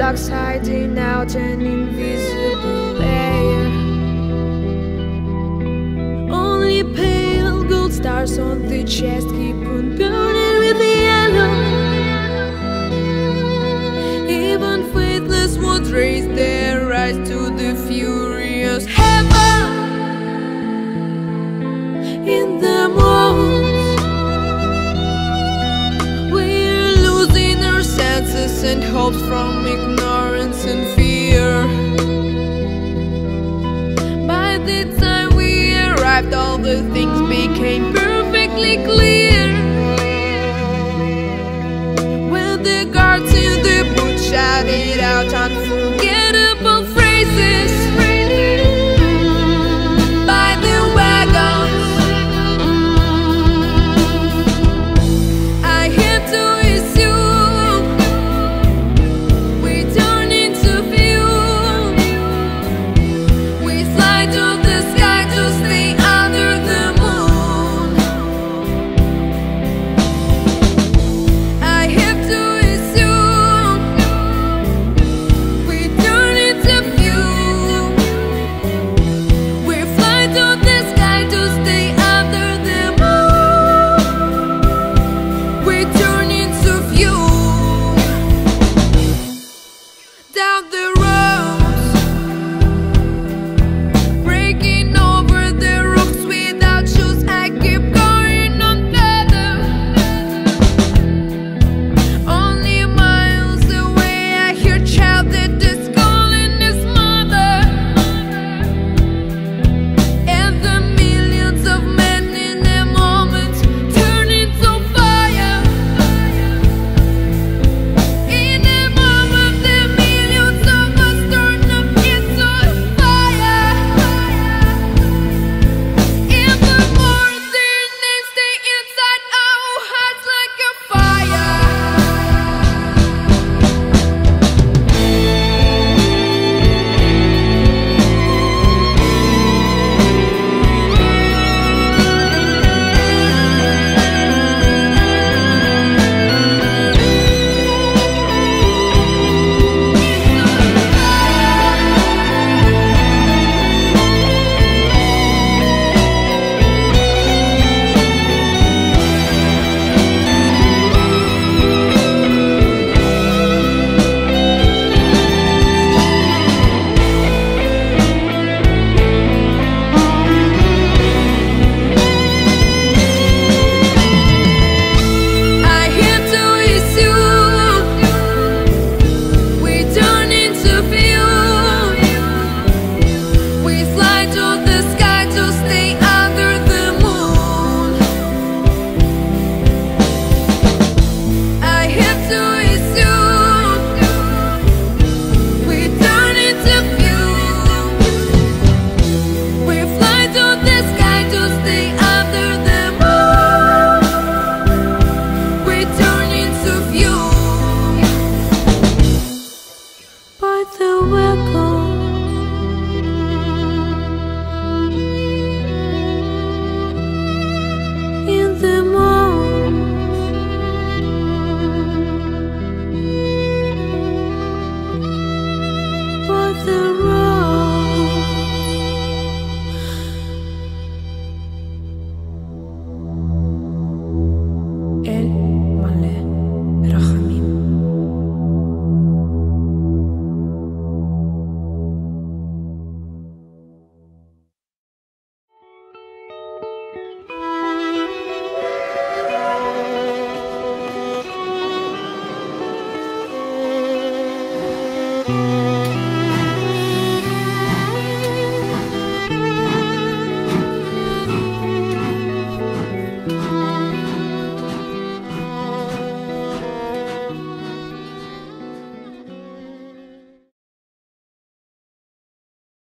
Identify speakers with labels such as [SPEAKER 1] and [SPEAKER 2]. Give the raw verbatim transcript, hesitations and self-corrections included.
[SPEAKER 1] clocks hiding out an invisible layer. Only pale gold stars on the chest keep on burning with yellow. Even faithless ones raise their eyes to the furious heaven. In the moons, we're losing our senses and hopes from ignorance and fear. By the time we arrived, all the things became perfectly clear. When the guards in the booth shouted out unforgettable phrases by the wagons, I had to assume we turn into fuel. We fly to the sky to stay under the moon. I have to assume we turn into fuel. We fly to the sky to stay under the moon. We turn into fuel. Down the roads, breaking over the rocks without shoes, I keep going on further. Only miles away, I hear a child that is calling his mother. And the millions of men in a moment turn into fire. In a moment, the millions of us turn up into fire. In the more their names stay inside our hearts like a fire. I had to assume we turn into fuel. We fly to the sky to stay under the moon. I have to assume we turn into fuel. We fly to the sky to stay under the moon. We turn into fuel. By the wagons, in the moons, by the roads. El Maleh Rachamim.
[SPEAKER 2] Thank you.